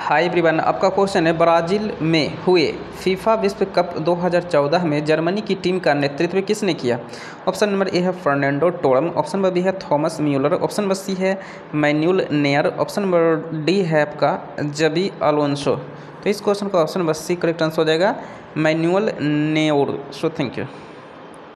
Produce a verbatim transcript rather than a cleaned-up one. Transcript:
हाय everyone, आपका question है Brazil में हुए फीफा विश्व कप दो हज़ार चौदह में जर्मनी की टीम का नेतृत्व किसने किया। ऑप्शन नंबर ए है Fernando Torres, option number B है Thomas Muller, option number C है Manuel Neuer, option number D है आपका जबी अलोंसो। तो इस क्वेश्चन का option number C correct answer हो जाएगा Manuel Neuer. So thank you.